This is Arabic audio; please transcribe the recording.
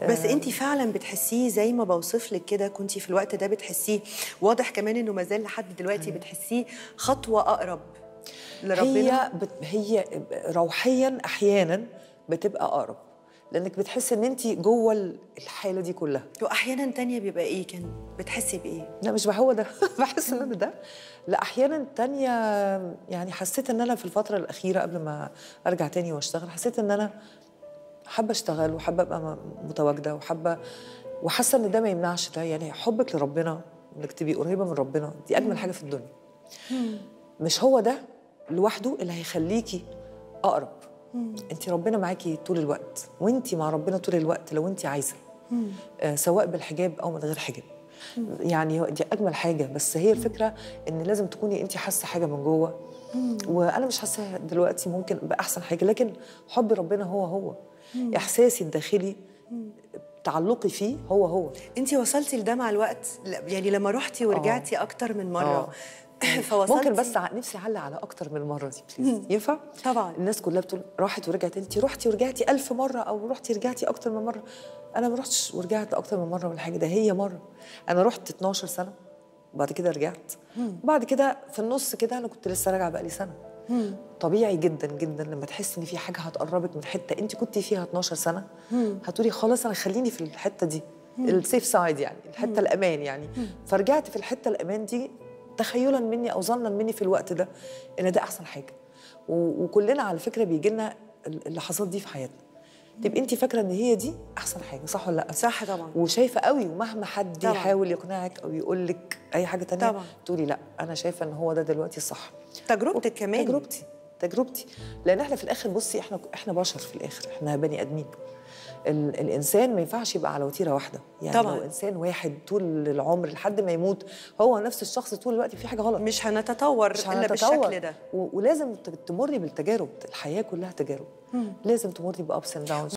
بس انت فعلا بتحسيه زي ما بوصف لك كده، كنتي في الوقت ده بتحسيه، واضح كمان انه ما زال لحد دلوقتي بتحسيه خطوه اقرب لربنا. هي روحيا احيانا بتبقى اقرب، لانك بتحسي ان انت جوه الحاله دي كلها. واحيانا تانية بيبقى ايه، كان بتحسي بايه؟ لا مش هو ده بحس ان انا ده. لا احيانا تانية يعني حسيت ان انا في الفتره الاخيره قبل ما ارجع تاني واشتغل، حسيت ان انا حابه اشتغل وحابه ابقى متواجده وحاسه ان ده ما يمنعش ده. يعني حبك لربنا، انك تبقي قريبه من ربنا، دي اجمل حاجه في الدنيا. مش هو ده لوحده اللي هيخليكي اقرب. انت ربنا معاكي طول الوقت، وانت مع ربنا طول الوقت لو انت عايزه، سواء بالحجاب او من غير حجاب. يعني دي اجمل حاجه. بس هي الفكره ان لازم تكوني انت حاسه حاجه من جوه، وانا مش حاسه دلوقتي ممكن باحسن حاجه، لكن حب ربنا هو احساسي الداخلي، تعلقي فيه هو. انت وصلتي لده مع الوقت؟ يعني لما رحتي ورجعتي اكتر من مره فوصلتي. ممكن بس نفسي اعلق على اكتر من مره دي بليز، ينفع؟ طبعا. الناس كلها بتقول راحت ورجعت، انت رحتي ورجعتي 1000 مره، او رحتي رجعتي اكتر من مره. انا ما رحتش ورجعت اكتر من مره ولا حاجه، ده هي مره. انا رحت 12 سنه وبعد كده رجعت، وبعد كده في النص كده انا كنت لسه راجعه بقالي سنه. طبيعي جدا جدا لما تحسي ان في حاجه هتقربك من حته انت كنتي فيها 12 سنه، هتقولي خلاص انا خليني في الحته دي، السيف سايد، يعني الحته الامان يعني. فرجعت في الحته الامان دي تخيلا مني او ظنا مني في الوقت ده ان ده احسن حاجه. وكلنا على فكره بيجي لنا اللحظات دي في حياتنا، تبقي انت فاكره ان هي دي احسن حاجه، صح ولا لا؟ صح طبعا. وشايفه قوي، ومهما حد طبعا يحاول يقنعك او يقول لك اي حاجه تانية طبعا تقولي لا، انا شايفه ان هو ده دلوقتي الصح. تجربتك كمان. تجربتي لان احنا في الاخر بصي، احنا بشر في الاخر، احنا بني ادمين. الانسان ما ينفعش يبقى على وتيره واحده. يعني طبعا. لو انسان واحد طول العمر لحد ما يموت هو نفس الشخص طول الوقت، في حاجه غلط. مش هنتطور الا بالشكل ده. ولازم تمري بالتجارب، الحياه كلها تجارب. لازم تمري بابس اند داونز.